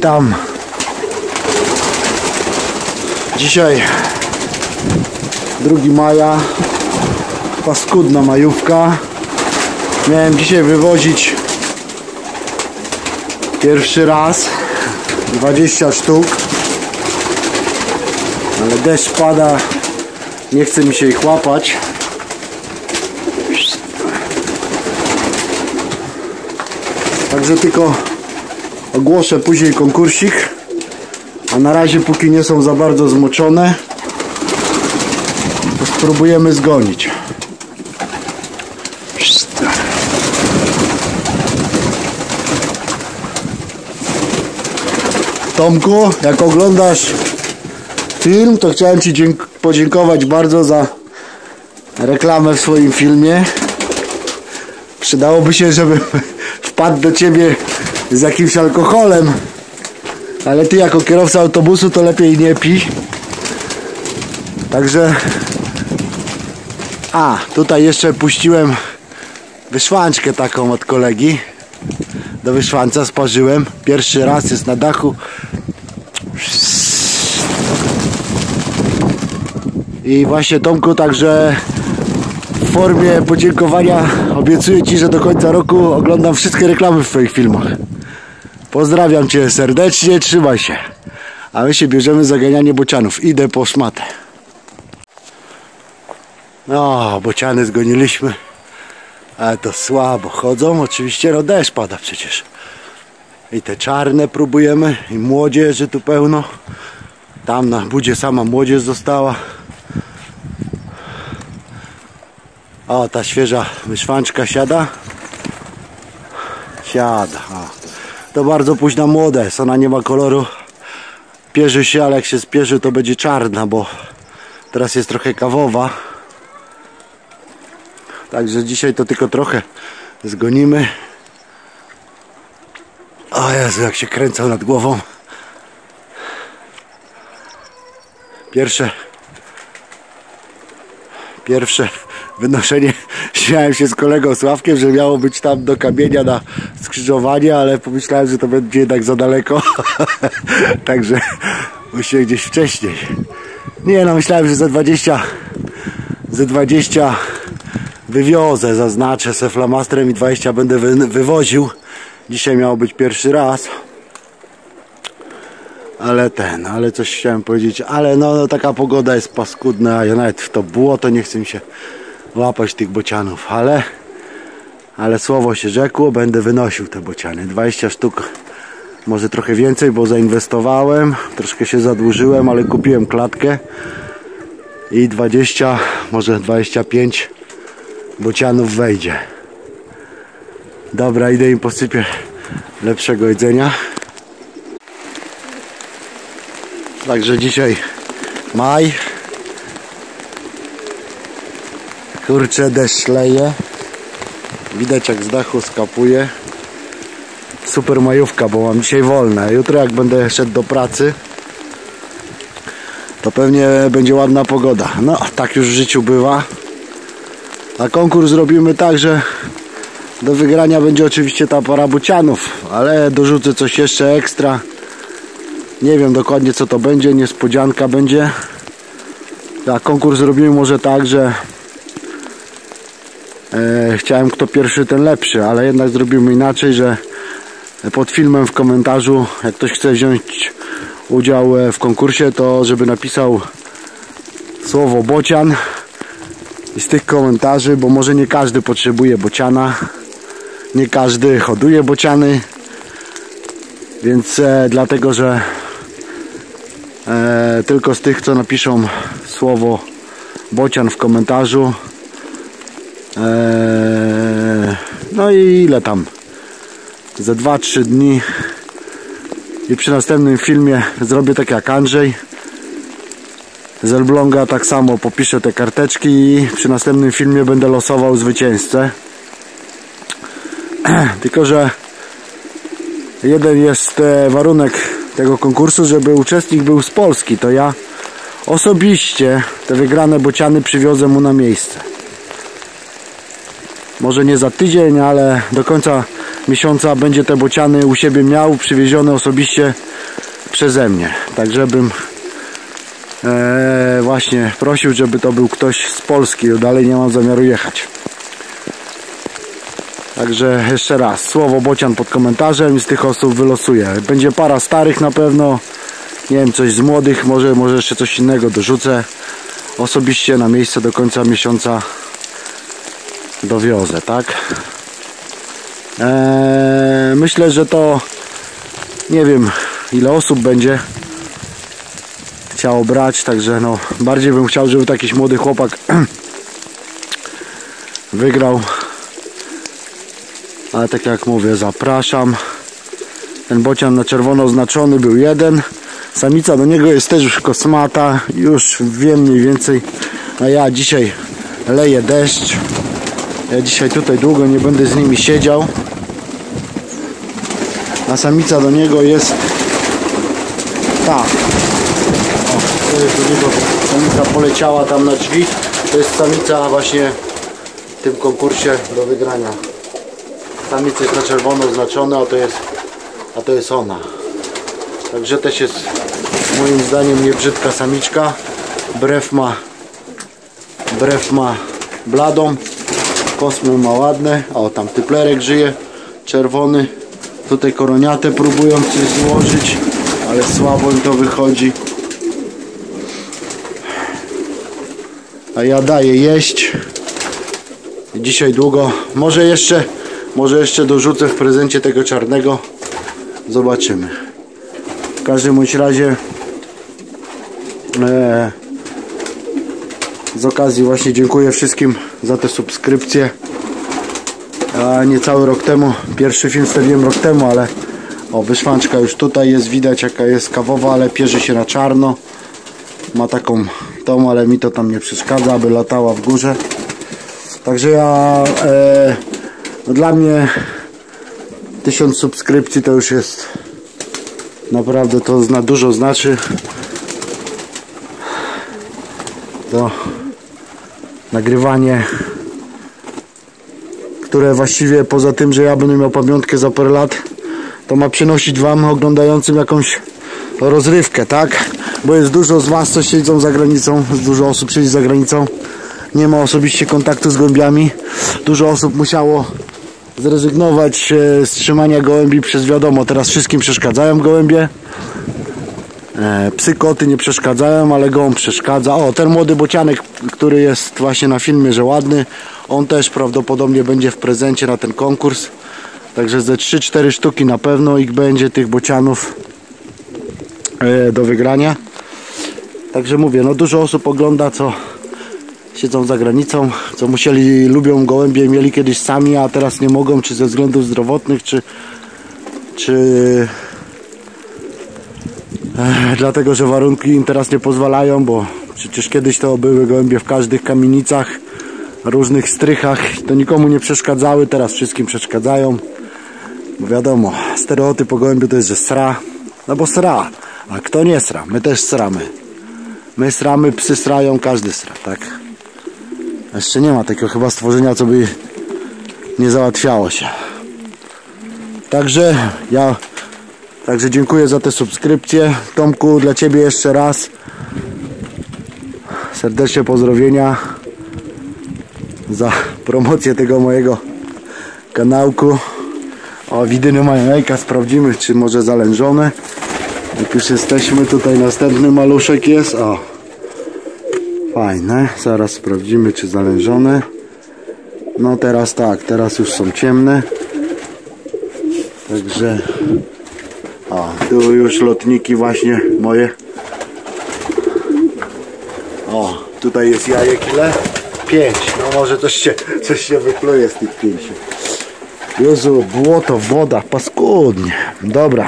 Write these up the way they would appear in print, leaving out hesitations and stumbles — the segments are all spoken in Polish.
Witam. Dzisiaj 2 maja. Paskudna majówka. Miałem dzisiaj wywozić pierwszy raz 20 sztuk, ale deszcz pada, nie chce mi się ich łapać. Także tylko ogłoszę później konkursik, a na razie póki nie są za bardzo zmoczone, to spróbujemy zgonić. Tomku, jak oglądasz film, to chciałem Ci podziękować bardzo za reklamę w swoim filmie. Przydałoby się, żeby wpadł do Ciebie z jakimś alkoholem, ale Ty jako kierowca autobusu to lepiej nie pij. Także tutaj jeszcze puściłem wyszłanczkę taką od kolegi. Do wyszłanca sparzyłem. Pierwszy raz jest na dachu. I właśnie, Tomku, także w formie podziękowania obiecuję Ci, że do końca roku oglądam wszystkie reklamy w Twoich filmach. Pozdrawiam Cię serdecznie, trzymaj się. A my się bierzemy za ganianie bocianów. Idę po szmatę. No, bociany zgoniliśmy. Ale to słabo chodzą. Oczywiście, no deszcz pada przecież. I te czarne próbujemy. I młodzieży tu pełno. Tam na budzie sama młodzież została. O, ta świeża wyszwanczka siada. Siada. To bardzo późna młoda jest. Ona nie ma koloru. Pierzy się, ale jak się spierzy, to będzie czarna, bo teraz jest trochę kawowa. Także dzisiaj to tylko trochę zgonimy. O Jezu, jak się kręcał nad głową. Pierwsze wynoszenie. Śmiałem się z kolegą Sławkiem, że miało być tam do kamienia na skrzyżowanie, ale pomyślałem, że to będzie jednak za daleko. Także musimy gdzieś wcześniej. Nie no, myślałem, że za 20 wywiozę, zaznaczę se flamastrem i 20 będę wywoził. Dzisiaj miało być pierwszy raz. Ale coś chciałem powiedzieć, ale no taka pogoda jest paskudna, a ja nawet w to błoto nie chcę mi się łapać tych bocianów, ale słowo się rzekło, będę wynosił te bociany. 20 sztuk, może trochę więcej, bo zainwestowałem, troszkę się zadłużyłem, ale kupiłem klatkę i 20, może 25 bocianów wejdzie. Dobra, idę im posypię lepszego jedzenia. Także dzisiaj maj. Kurczę, deszcz leje. Widać, jak z dachu skapuje. Super majówka, bo mam dzisiaj wolne. Jutro, jak będę szedł do pracy, to pewnie będzie ładna pogoda. No, tak już w życiu bywa. A konkurs zrobimy tak, że do wygrania będzie oczywiście ta para bocianów, ale dorzucę coś jeszcze ekstra. Nie wiem dokładnie, co to będzie, niespodzianka będzie. A konkurs zrobimy może tak, że chciałem kto pierwszy, ten lepszy, ale jednak zrobimy inaczej, że pod filmem w komentarzu, jak ktoś chce wziąć udział w konkursie, to żeby napisał słowo bocian i z tych komentarzy, bo może nie każdy potrzebuje bociana, nie każdy hoduje bociany, więc dlatego, że tylko z tych, co napiszą słowo bocian w komentarzu. No i ile tam? Za 2-3 dni i przy następnym filmie zrobię tak jak Andrzej z Elbląga, tak samo popiszę te karteczki i przy następnym filmie będę losował zwycięzcę. Tylko że jeden jest warunek tego konkursu, żeby uczestnik był z Polski, to ja osobiście te wygrane bociany przywiozę mu na miejsce. Może nie za tydzień, ale do końca miesiąca będzie te bociany u siebie miał, przywiezione osobiście przeze mnie. Tak żebym właśnie prosił, żeby to był ktoś z Polski, dalej nie mam zamiaru jechać. Także jeszcze raz, słowo bocian pod komentarzem i z tych osób wylosuję. Będzie para starych na pewno, nie wiem, coś z młodych, może jeszcze coś innego dorzucę. Osobiście na miejsce do końca miesiąca dowiozę, tak? Myślę, że to nie wiem ile osób będzie chciało brać, także no bardziej bym chciał, żeby jakiś młody chłopak wygrał. Ale tak jak mówię, zapraszam. Ten bocian na czerwono oznaczony był jeden. Samica do niego jest też już kosmata. Już wiem mniej więcej. A ja dzisiaj leję deszcz. Ja dzisiaj tutaj długo nie będę z nimi siedział. A samica do niego jest ta. O, to jest do niego samica poleciała tam na drzwi. To jest samica właśnie w tym konkursie do wygrania. Samica jest na czerwono oznaczona, a to jest ona. Także też jest moim zdaniem niebrzydka samiczka. Brew ma bladą. Kosmy ma ładne. O, tam typlerek żyje. Czerwony. Tutaj koroniatę próbują coś złożyć, ale słabo im to wychodzi. A ja daję jeść. Dzisiaj długo. Może jeszcze dorzucę w prezencie tego czarnego. Zobaczymy. W każdym bądź razie z okazji właśnie dziękuję wszystkim za te subskrypcje. Niecały rok temu, pierwszy film wstawiłem rok temu, ale o, wyszwanczka już tutaj jest, widać jaka jest kawowa, ale pierze się na czarno. Ma taką tą, ale mi to tam nie przeszkadza, aby latała w górze. Także ja no dla mnie 1000 subskrypcji to już jest naprawdę, to dużo znaczy. To nagrywanie, które właściwie poza tym, że ja będę miał pamiątkę za parę lat, to ma przynosić wam oglądającym jakąś rozrywkę, tak? Bo jest dużo z was, co siedzą za granicą, dużo osób siedzi za granicą, nie ma osobiście kontaktu z gołębiami. Dużo osób musiało zrezygnować z trzymania gołębi przez, wiadomo, teraz wszystkim przeszkadzają gołębie. Psy, koty nie przeszkadzają, ale gołąb przeszkadza. O, ten młody bocianek, który jest właśnie na filmie, że ładny, on też prawdopodobnie będzie w prezencie na ten konkurs. Także ze 3-4 sztuki na pewno ich będzie, tych bocianów do wygrania. Także mówię, no dużo osób ogląda, co siedzą za granicą, co lubią gołębie, mieli kiedyś sami, a teraz nie mogą, czy ze względów zdrowotnych, czy dlatego, że warunki im teraz nie pozwalają, bo przecież kiedyś to były gołębie w każdych kamienicach, różnych strychach, to nikomu nie przeszkadzały, teraz wszystkim przeszkadzają. Bo wiadomo, stereotyp o gołębiu to jest, że sra, no bo sra, a kto nie sra? My też sramy. My sramy, psy srają, każdy sra, tak? Jeszcze nie ma takiego chyba stworzenia, co by nie załatwiało się. Także dziękuję za te subskrypcje. Tomku, dla ciebie jeszcze raz serdeczne pozdrowienia za promocję tego mojego kanałku. O, widyny mają jajka, sprawdzimy, czy może zalężone. Jak już jesteśmy, tutaj następny maluszek jest. O, fajne, zaraz sprawdzimy, czy zalężone. No teraz tak, teraz już są ciemne. Także o, tu już lotniki właśnie moje. O, tutaj jest jajek ile? 5. No może coś się wypluje z tych 5. Jezu, błoto, woda, paskudnie. Dobra.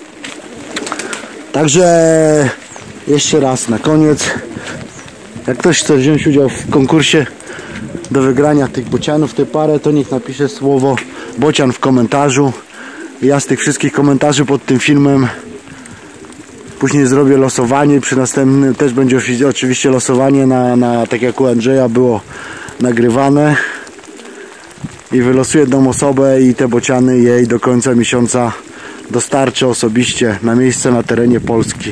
Także jeszcze raz na koniec. Jak ktoś chce wziąć udział w konkursie do wygrania tych bocianów, tę parę, to niech napisze słowo bocian w komentarzu. Ja z tych wszystkich komentarzy pod tym filmem później zrobię losowanie. Przy następnym też będzie oczywiście losowanie tak jak u Andrzeja było nagrywane. i wylosuję jedną osobę i te bociany jej do końca miesiąca dostarczę osobiście na miejsce na terenie Polski.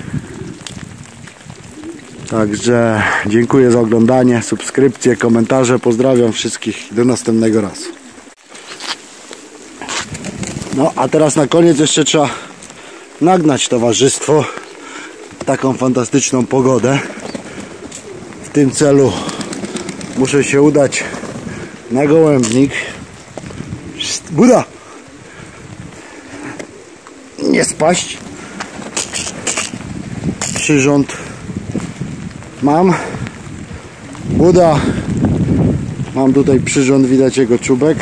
Także dziękuję za oglądanie, subskrypcje, komentarze, pozdrawiam wszystkich i do następnego razu. No a teraz na koniec jeszcze trzeba nagnać towarzystwo w taką fantastyczną pogodę. W tym celu muszę się udać na Gołębnik. Buda! Nie spaść. Przyrząd mam. Buda. Mam tutaj przyrząd, widać jego czubek.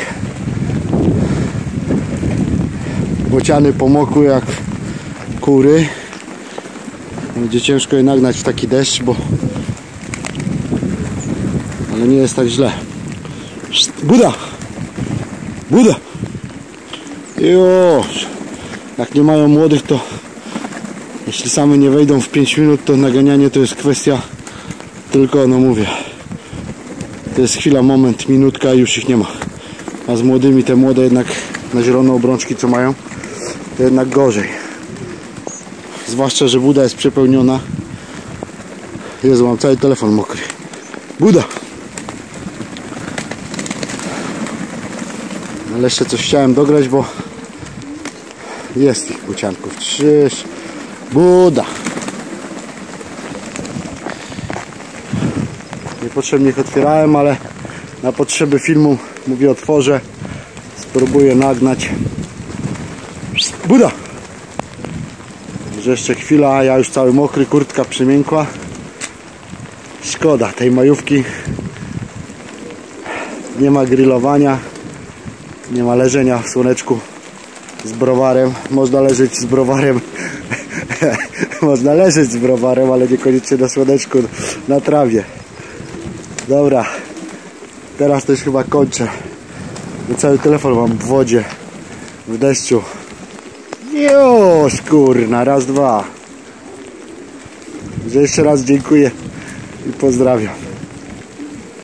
Bociany pomokły jak kury. Będzie ciężko je nagnać w taki deszcz, ale nie jest tak źle. Buda! Buda! Już! Jak nie mają młodych, to jeśli same nie wejdą w 5 minut, to naganianie to jest kwestia tylko, no mówię, to jest chwila, moment, minutka i już ich nie ma. A z młodymi, te młode jednak na zielone obrączki co mają, to jednak gorzej. Zwłaszcza, że buda jest przepełniona. Jezu, mam cały telefon mokry. Buda! Ale jeszcze coś chciałem dograć, bo jest ich bocianków. Krzyż. Buda! Niepotrzebnie ich otwierałem, ale na potrzeby filmu mówię, otworzę. Spróbuję nagnać. Buda! Że jeszcze chwila, a ja już cały mokry, kurtka przemiękła. Szkoda tej majówki. Nie ma grillowania, nie ma leżenia w słoneczku z browarem. Można leżeć z browarem. Można leżeć z browarem, ale niekoniecznie na słoneczku, na trawie. Dobra, teraz też chyba kończę. Cały telefon mam w wodzie, w deszczu. Już kurna, raz, dwa. Że jeszcze raz dziękuję i pozdrawiam.